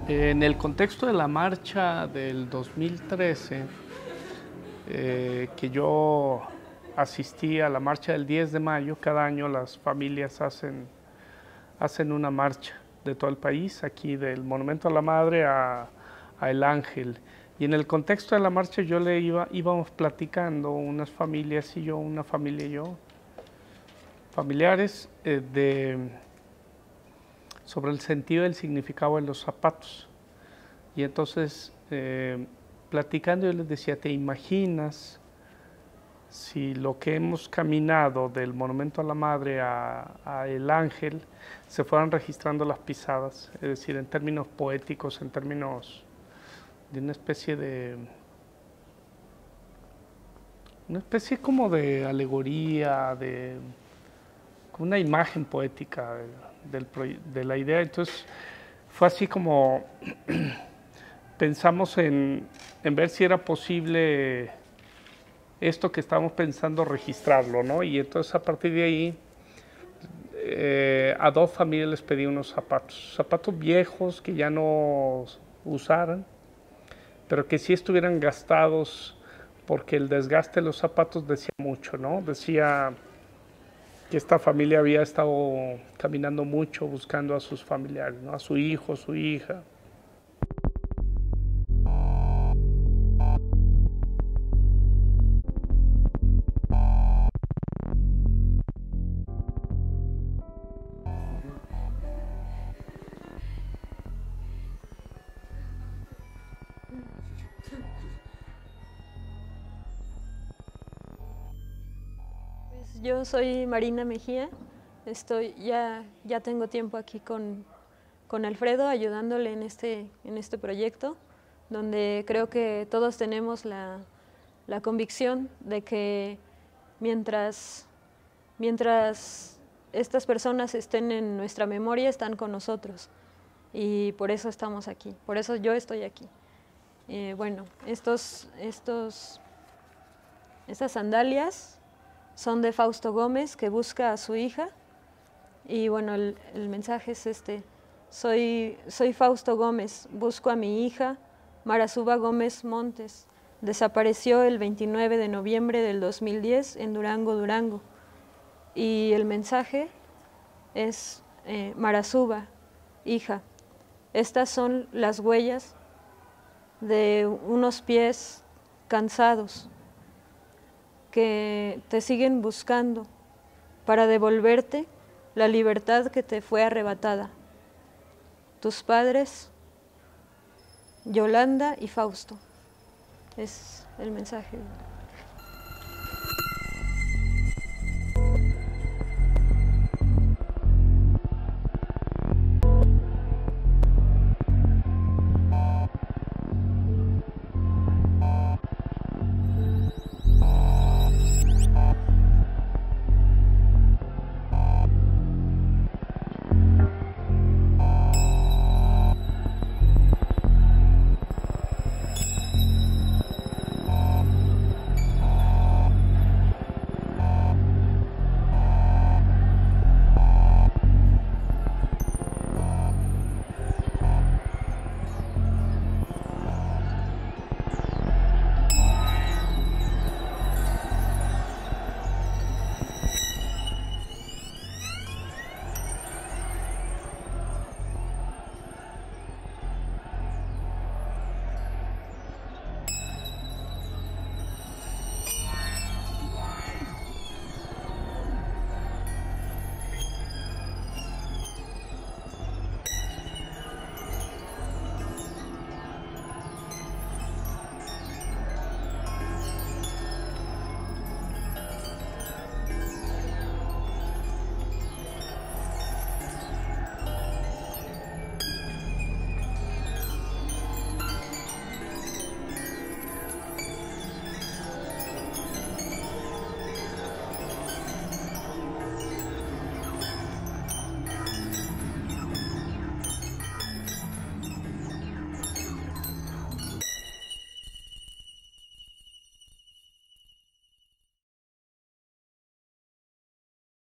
En el contexto de la marcha del 2013, que yo asistí a la marcha del 10 de mayo, cada año las familias hacen una marcha de todo el país, aquí del Monumento a la Madre a El Ángel. Y en el contexto de la marcha íbamos platicando unas familias y yo, una familia y yo, familiares, sobre el sentido y el significado de los zapatos. Y entonces, platicando, yo les decía, ¿te imaginas si lo que hemos caminado del Monumento a la Madre a El Ángel se fueran registrando las pisadas? Es decir, en términos poéticos, en términos de una especie como de alegoría, de una imagen poética de la idea. Entonces fue así como pensamos en ver si era posible esto que estábamos pensando registrarlo, ¿no? Y entonces a partir de ahí a dos familias les pedí unos zapatos viejos que ya no usaran, pero que sí estuvieran gastados, porque el desgaste de los zapatos decía mucho, ¿no? Decía que esta familia había estado caminando mucho buscando a sus familiares, ¿no? A su hijo, su hija. Pues yo soy Marina Mejía, ya tengo tiempo aquí con Alfredo ayudándole en este proyecto, donde creo que todos tenemos la convicción de que mientras estas personas estén en nuestra memoria, están con nosotros, y por eso estamos aquí, por eso yo estoy aquí. Bueno, estas sandalias son de Fausto Gómez, que busca a su hija, y bueno, el mensaje es este: soy Fausto Gómez, busco a mi hija, Marasuba Gómez Montes. Desapareció el 29 de noviembre del 2010 en Durango, Durango. Y el mensaje es: Marasuba, hija, estas son las huellas de unos pies cansados que te siguen buscando para devolverte la libertad que te fue arrebatada. Tus padres, Yolanda y Fausto. Es el mensaje.